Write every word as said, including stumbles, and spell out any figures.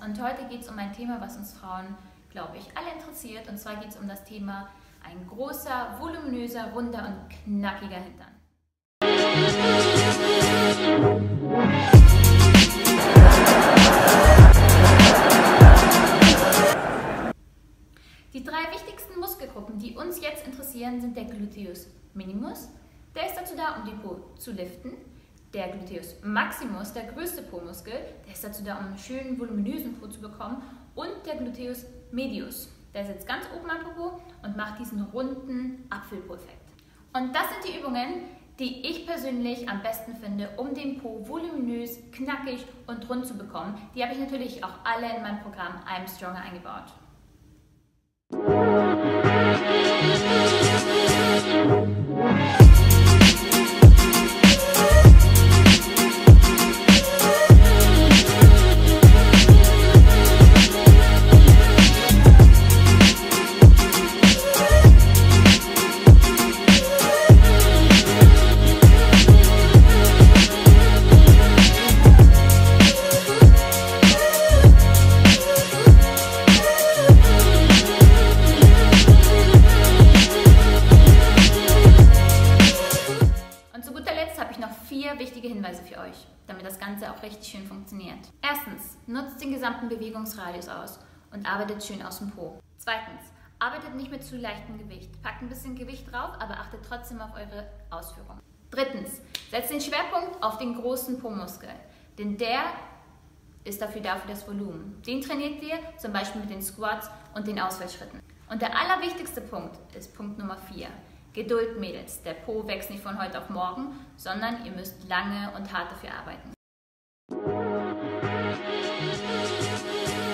und heute geht es um ein Thema, was uns Frauen, glaube ich, alle interessiert. Und zwar geht es um das Thema ein großer, voluminöser, runder und knackiger Hintern. Die drei wichtigsten Muskelgruppen, die uns jetzt interessieren, sind der Gluteus Minimus, der ist dazu da, um die Po zu liften. Der Gluteus Maximus, der größte Po-Muskel, der ist dazu da, um einen schönen, voluminösen Po zu bekommen. Und der Gluteus Medius, der sitzt ganz oben am Popo und macht diesen runden Apfelpo-Effekt. Und das sind die Übungen, die ich persönlich am besten finde, um den Po voluminös, knackig und rund zu bekommen. Die habe ich natürlich auch alle in mein Programm I'm Stronger eingebaut. Vier wichtige Hinweise für euch, damit das Ganze auch richtig schön funktioniert. Erstens, nutzt den gesamten Bewegungsradius aus und arbeitet schön aus dem Po. Zweitens, arbeitet nicht mit zu leichtem Gewicht. Packt ein bisschen Gewicht drauf, aber achtet trotzdem auf eure Ausführung. Drittens, setzt den Schwerpunkt auf den großen Po-Muskel, denn der ist dafür da für das Volumen. Den trainiert ihr zum Beispiel mit den Squats und den Ausfallschritten. Und der allerwichtigste Punkt ist Punkt Nummer vier. Geduld, Mädels. Der Po wächst nicht von heute auf morgen, sondern ihr müsst lange und hart dafür arbeiten.